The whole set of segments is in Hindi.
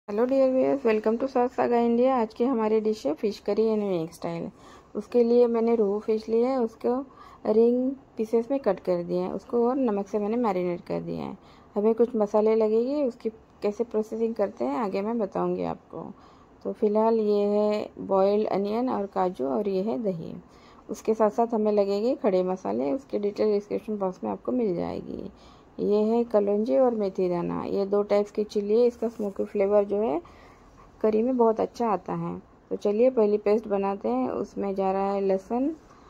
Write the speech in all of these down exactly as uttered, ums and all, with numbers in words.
Hello dear viewers, welcome to south saga India. आज की हमारी डिश है fish curry and unique style. उसके लिए मैंने रोहू फिश लिया है, उसको रिंग पीसेस में कट कर दिया है, उसको और नमक से मैंने मैरिनेट कर दिया है। हमें कुछ मसाले लगेंगे, उसकी कैसे प्रोसेसिंग करते हैं आगे मैं बताऊंगी आपको। तो फिलहाल ये है बॉइल्ड अनियन और काजू और ये है दही। उसके साथ साथ हमें लगेंगे खड़े मसाले, उसकी डिटेल डिस्क्रिप्शन बॉक्स में आपको मिल जाएगी। ये है कलौंजी और मेथी दाना, ये दो टाइप्स की चिली है। इसका स्मोकी फ्लेवर जो है करी में बहुत अच्छा आता है। तो चलिए पहली पेस्ट बनाते हैं। उसमें जा रहा है लहसुन,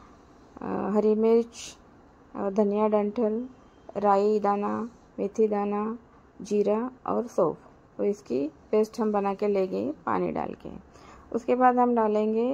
हरी मिर्च, धनिया डंठल, राई दाना, मेथी दाना, जीरा और सौंफ। तो इसकी पेस्ट हम बना के लेंगे पानी डाल के। उसके बाद हम डालेंगे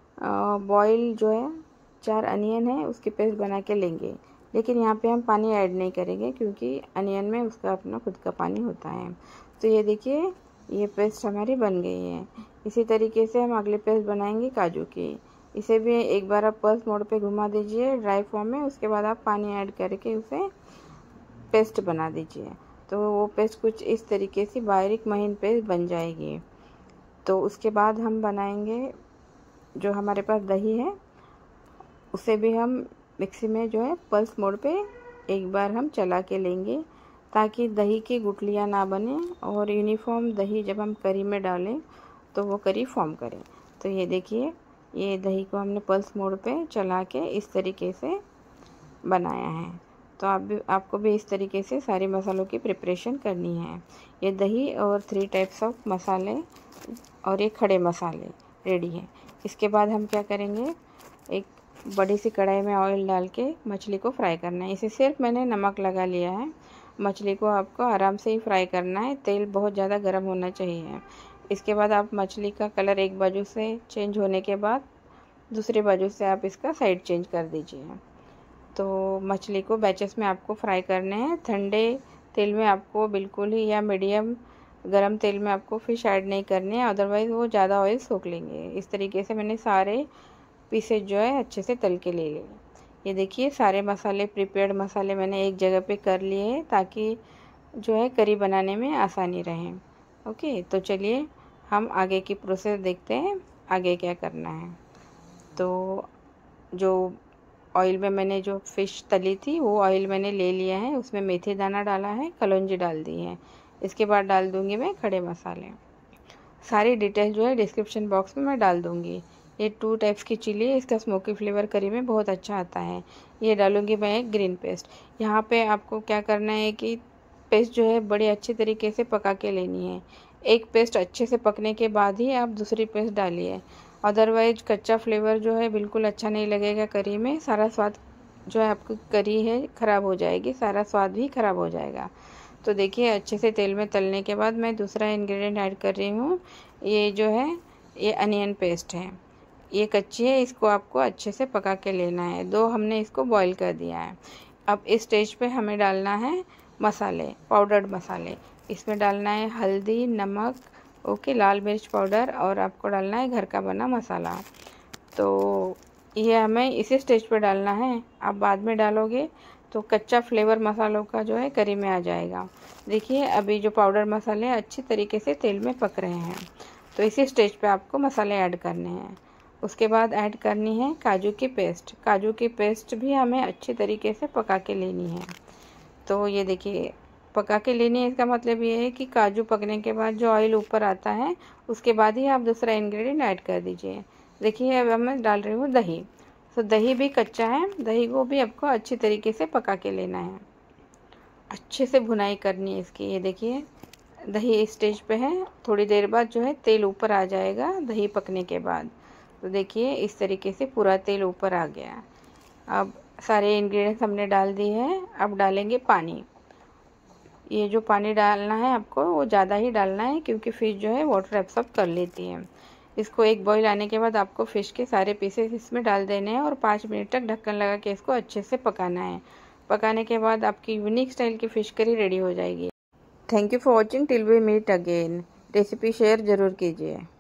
बॉयल जो है चार अनियन है, उसकी पेस्ट बना के लेंगे। लेकिन यहाँ पे हम पानी ऐड नहीं करेंगे क्योंकि अनियन में उसका अपना खुद का पानी होता है। तो ये देखिए, ये पेस्ट हमारी बन गई है। इसी तरीके से हम अगली पेस्ट बनाएंगे काजू की। इसे भी एक बार आप पल्स मोड पे घुमा दीजिए ड्राई फॉर्म में। उसके बाद आप पानी ऐड करके उसे पेस्ट बना दीजिए। तो वो पेस्ट कुछ इस तरीके से बारीक महीन पेस्ट बन जाएगी। तो उसके बाद हम बनाएंगे जो हमारे पास दही है, उसे भी हम मिक्सी में जो है पल्स मोड पे एक बार हम चला के लेंगे ताकि दही की गुठलियाँ ना बने और यूनिफॉर्म दही जब हम करी में डालें तो वो करी फॉर्म करे। तो ये देखिए, ये दही को हमने पल्स मोड पे चला के इस तरीके से बनाया है। तो आप भी आपको भी इस तरीके से सारे मसालों की प्रिपरेशन करनी है। ये दही और थ्री टाइप्स ऑफ मसाले और ये खड़े मसाले रेडी है। इसके बाद हम क्या करेंगे, एक बड़ी सी कढ़ाई में ऑयल डाल के मछली को फ्राई करना है। इसे सिर्फ मैंने नमक लगा लिया है। मछली को आपको आराम से ही फ्राई करना है, तेल बहुत ज़्यादा गर्म होना चाहिए। इसके बाद आप मछली का कलर एक बाजू से चेंज होने के बाद दूसरी बाजू से आप इसका साइड चेंज कर दीजिए। तो मछली को बैचेस में आपको फ्राई करने हैं। ठंडे तेल में आपको बिल्कुल ही या मीडियम गरम तेल में आपको फ़िश ऐड नहीं करनी है, अदरवाइज़ वो ज़्यादा ऑयल सोख लेंगे। इस तरीके से मैंने सारे पीसेज जो है अच्छे से तल के ले लिए। ये देखिए, सारे मसाले प्रिपेयर्ड मसाले मैंने एक जगह पे कर लिए हैं ताकि जो है करी बनाने में आसानी रहे। ओके, तो चलिए हम आगे की प्रोसेस देखते हैं, आगे क्या करना है। तो जो ऑयल में मैंने जो फ़िश तली थी वो ऑयल मैंने ले लिया है, उसमें मेथी दाना डाला है, कलौंजी डाल दी है। इसके बाद डाल दूँगी मैं खड़े मसाले। सारी डिटेल जो है डिस्क्रिप्शन बॉक्स में मैं डाल दूँगी। ये टू टाइप्स की चिली है, इसका स्मोकी फ्लेवर करी में बहुत अच्छा आता है। ये डालूंगी मैं एक ग्रीन पेस्ट। यहाँ पे आपको क्या करना है कि पेस्ट जो है बड़ी अच्छी तरीके से पका के लेनी है। एक पेस्ट अच्छे से पकने के बाद ही आप दूसरी पेस्ट डालिए, अदरवाइज कच्चा फ्लेवर जो है बिल्कुल अच्छा नहीं लगेगा करी में। सारा स्वाद जो है आपकी करी है ख़राब हो जाएगी, सारा स्वाद भी ख़राब हो जाएगा। तो देखिए, अच्छे से तेल में तलने के बाद मैं दूसरा इंग्रेडिएंट ऐड कर रही हूँ। ये जो है ये अनियन पेस्ट है, ये कच्ची है, इसको आपको अच्छे से पका के लेना है। दो हमने इसको बॉईल कर दिया है। अब इस स्टेज पे हमें डालना है मसाले, पाउडर्ड मसाले। इसमें डालना है हल्दी, नमक, ओके, लाल मिर्च पाउडर और आपको डालना है घर का बना मसाला। तो ये हमें इसी स्टेज पे डालना है। आप बाद में डालोगे तो कच्चा फ्लेवर मसालों का जो है करी में आ जाएगा। देखिए, अभी जो पाउडर मसाले अच्छी तरीके से तेल में पक रहे हैं। तो इसी स्टेज पे आपको मसाले ऐड करने हैं। उसके बाद ऐड करनी है काजू की पेस्ट। काजू की पेस्ट भी हमें अच्छी तरीके से पका के लेनी है। तो ये देखिए, पका के लेनी है, इसका मतलब ये है कि काजू पकने के बाद जो ऑयल ऊपर आता है उसके बाद ही आप दूसरा इंग्रेडिएंट ऐड कर दीजिए। देखिए, अब मैं डाल रही हूँ दही। तो दही भी कच्चा है, दही को भी आपको अच्छी तरीके से पका के लेना है, अच्छे से भुनाई करनी है इसकी। ये देखिए, दही इस स्टेज पे है। थोड़ी देर बाद जो है तेल ऊपर आ जाएगा दही पकने के बाद। तो देखिए, इस तरीके से पूरा तेल ऊपर आ गया। अब सारे इंग्रेडिएंट्स हमने डाल दिए हैं। अब डालेंगे पानी। ये जो पानी डालना है आपको वो ज़्यादा ही डालना है क्योंकि फ़िश जो है वाटर एब्सॉर्ब कर लेती है। इसको एक बॉईल आने के बाद आपको फ़िश के सारे पीसेस इसमें डाल देने हैं और पाँच मिनट तक ढक्कन लगा के इसको अच्छे से पकाना है। पकाने के बाद आपकी यूनिक स्टाइल की फ़िश करी रेडी हो जाएगी। Thank you for watching, till we meet again. Recipe share ज़रूर कीजिए।